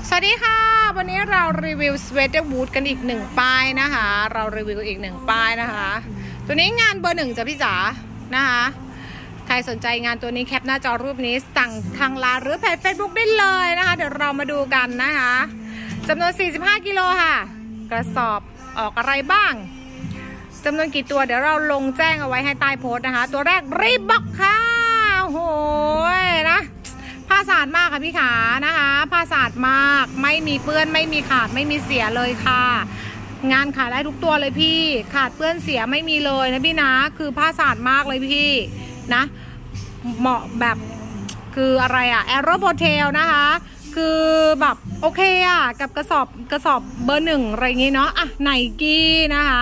สวัสดีค่ะวันนี้เรารีวิวสเวตเตอร์วูดกันอีก1ป้ายนะคะเรารีวิวอีก1ป้ายนะคะตัวนี้งานเบอร์1จ้ะพี่จ๋านะคะใครสนใจงานตัวนี้แคปหน้าจอรูปนี้สั่งทางไลน์หรือเพจ Facebook ได้เลยนะคะเดี๋ยวเรามาดูกันนะคะจำนวน45กิโลค่ะกระสอบออกอะไรบ้างจำนวนกี่ตัวเดี๋ยวเราลงแจ้งเอาไว้ให้ใต้โพสต์นะคะตัวแรกรีบบอกค่ะโหยนะผ้าสะอาดมากค่ะพี่ขานะคะผ้าสะอาดมากไม่มีเปื้อนไม่มีขาดไม่มีเสียเลยค่ะงานขายได้ทุกตัวเลยพี่ขาดเปื้อนเสียไม่มีเลยนะพี่นะคือผ้าสะอาดมากเลยพี่นะเหมาะแบบคืออะไรอะแอโรโ o เทลนะคะคือแบบโอเคอะกับกระสอบเบอร์1อะไรอย่างงี้เนาะอะไนกี้นะคะ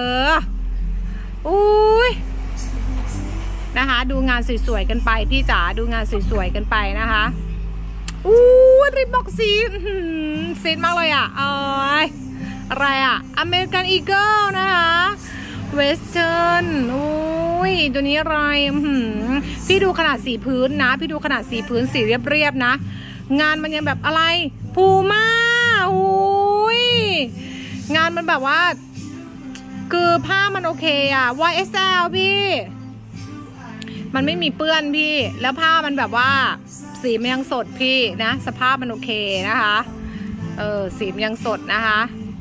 อุ้ยนะคะดูงานสวยๆกันไปพี่จ๋าดูงานสวยๆกันไปนะคะรีบบอกซีดมากเลยอ่ะอะไรอ่ะอเมริกันอีเกิลนะคะเวสเทิร์นตัวนี้อะไรพี่ดูขนาดสีพื้นนะพี่ดูขนาดสีพื้นสีเรียบๆนะงานมันยังแบบอะไรพูม่างานมันแบบว่าคือผ้ามันโอเคอ่ะ YSL พี่มันไม่มีเปื้อนพี่แล้วผ้ามันแบบว่าสีมันยังสดพี่นะสภาพมันโอเคนะคะสีมันยังสดนะคะ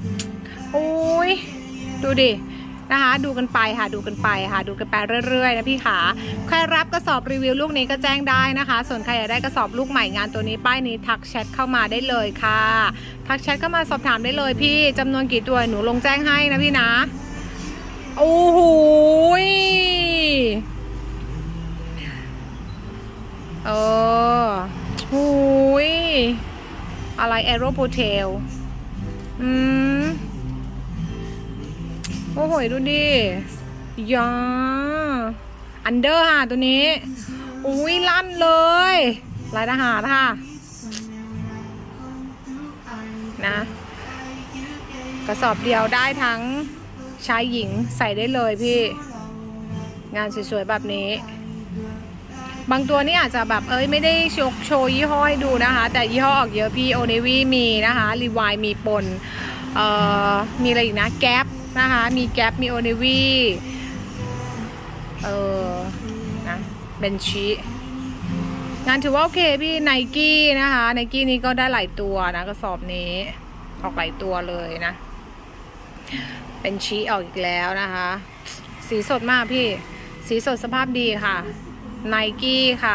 ดูดินะคะดูกันไปค่ะดูกันไปเรื่อยๆนะพี่ขาใครรับกระสอบรีวิวลูกนี้ก็แจ้งได้นะคะส่วนใครอยากได้กระสอบลูกใหม่งานตัวนี้ป้ายนี้ทักแชทเข้ามาได้เลยค่ะทักแชทเข้ามาสอบถามได้เลยพี่จำนวนกี่ตัวหนูลงแจ้งให้นะพี่นะโอ้โหอะไรแอโรโ o เทลโอ้โหดูดิยาอันเดอร์ค่ะตัวนี้ลั่นเลยลายทหารค่ะนะกระสอบเดียวได้ทั้งชายหญิงใส่ได้เลยพี่งานสวยๆแบบนี้บางตัวนี่อาจจะแบบไม่ได้โชว์ยี่ห้อให้ดูนะคะแต่ยี่ห้อออกเยอะพี่โอเนวี่มีนะคะรีวายมีปนมีอะไรอีกนะแก๊ปนะคะมีแก๊ปมีโอเนวี่นะเบนชีงานถือว่าโอเคพี่ไนกี้นะคะไนกี้นี้ก็ได้หลายตัวนะกระสอบนี้ออกหลายตัวเลยนะเป็นชีออกอีกแล้วนะคะสีสดมากพี่สีสดสภาพดีค่ะไนกี้ค่ะ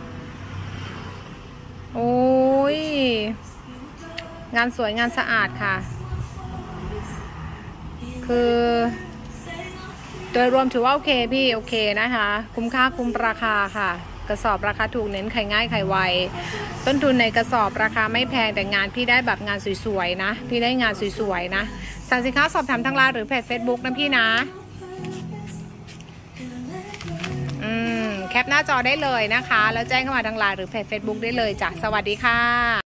งานสวยงานสะอาดค่ะคือโดยรวมถือว่าโอเคพี่โอเคนะคะคุ้มค่าคุ้มราคาค่ะกระสอบราคาถูกเน้นขายง่ายขายไวต้นทุนในกระสอบราคาไม่แพงแต่งานพี่ได้แบบงานสวยๆนะพี่ได้งานสวยๆนะสั่งสินค้าสอบถามทางไลน์หรือเพจ Facebook นะพี่นะแคปหน้าจอได้เลยนะคะแล้วแจ้งเข้ามาทางไลน์หรือเพจ Facebook ได้เลยจ้ะสวัสดีค่ะ